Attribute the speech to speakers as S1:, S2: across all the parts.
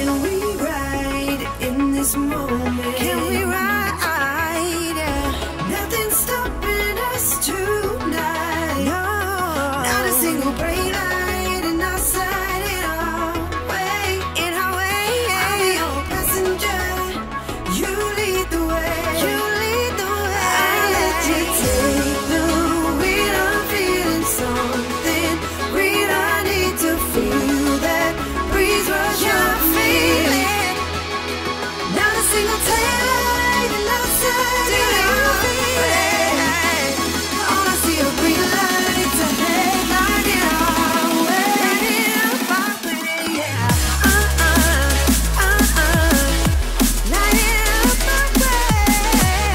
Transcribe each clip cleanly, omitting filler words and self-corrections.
S1: Can we ride in this moment? Can we ride? Nothing's stopping us tonight. No, not a single brake light in our sight. In our way, in our way. I'll be your passenger. You lead the way. You lead the way. I'll let you take the wheel. I'm feeling something real. I need to feel that breeze rush. I'm feeling. Not a single taillight in our sight. All I see are green lights ahead, lighting our way. Yeah. Lighting up my way.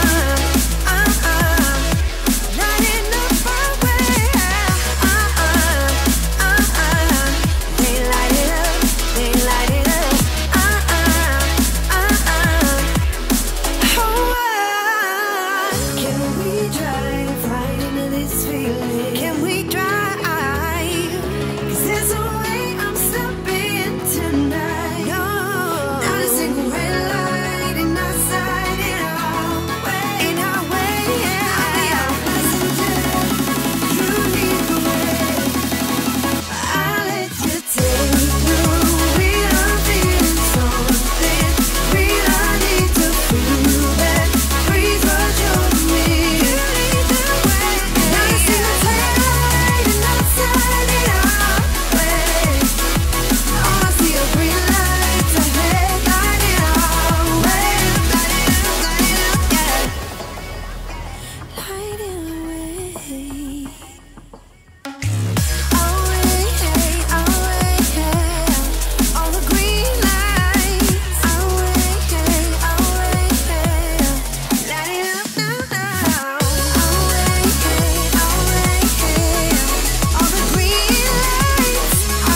S1: Lighting up my way. They light it up, they light it up. Can we drive right into this feeling? Can we drive? 'Cause there's a way I'm stopping tonight. No, not a single red light in our sight. In our way, in our way. Yeah. I'll be our passenger. You lead the way. I'll let you take the wheel. I'm feeling something real. I need to feel that breeze rush over me. You lead the way. Not a single taillight in our sight. In our way. All I see are green lights ahead, lighting our way. Lighting up, yeah. Lighting away. All the green lights. Lighting up now. All the green lights.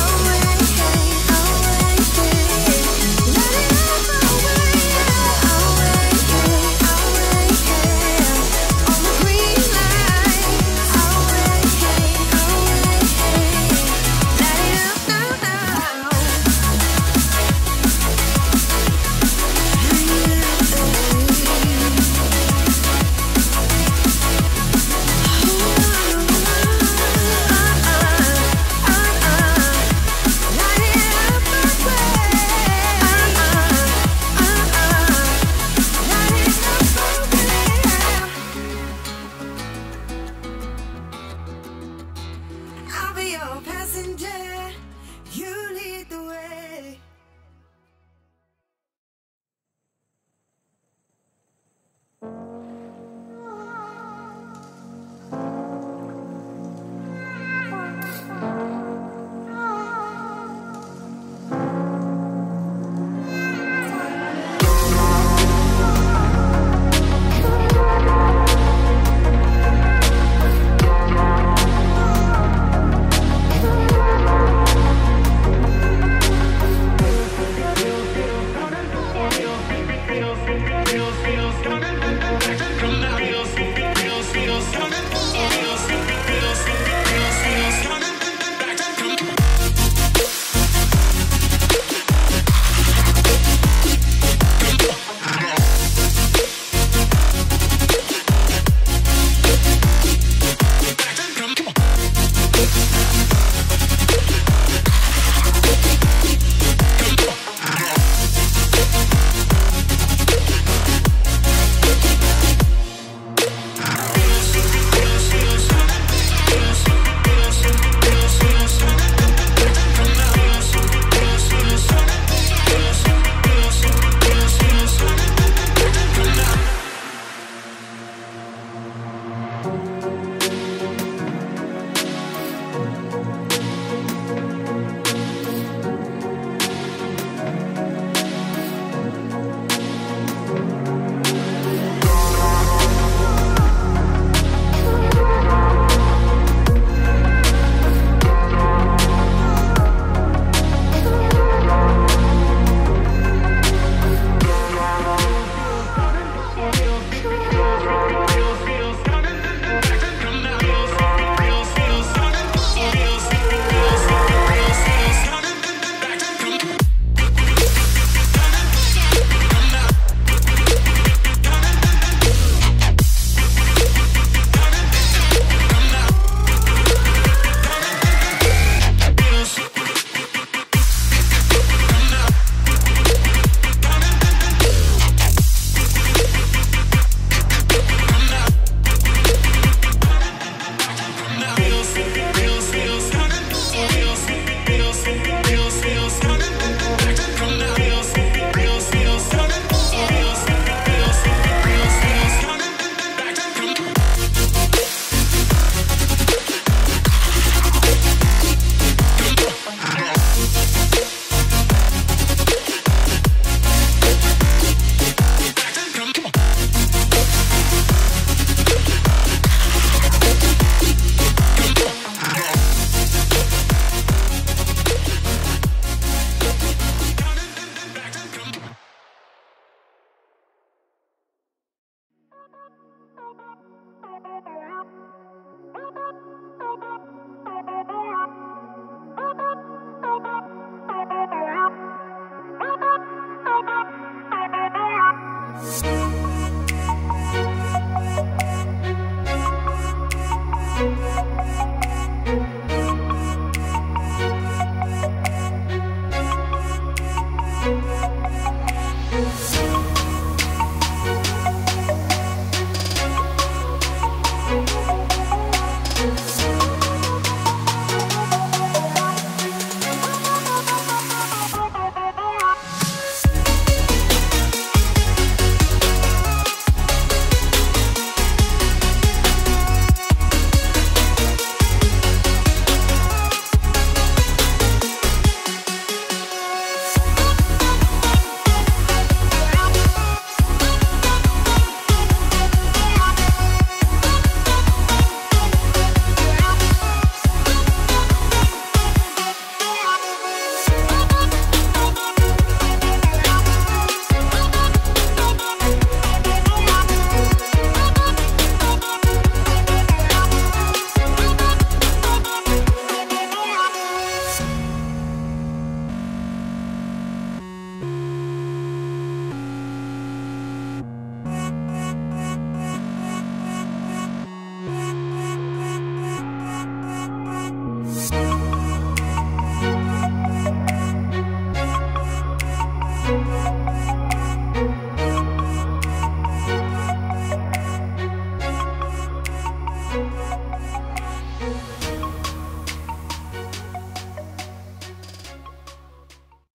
S1: I'll be your passenger. You lead the way.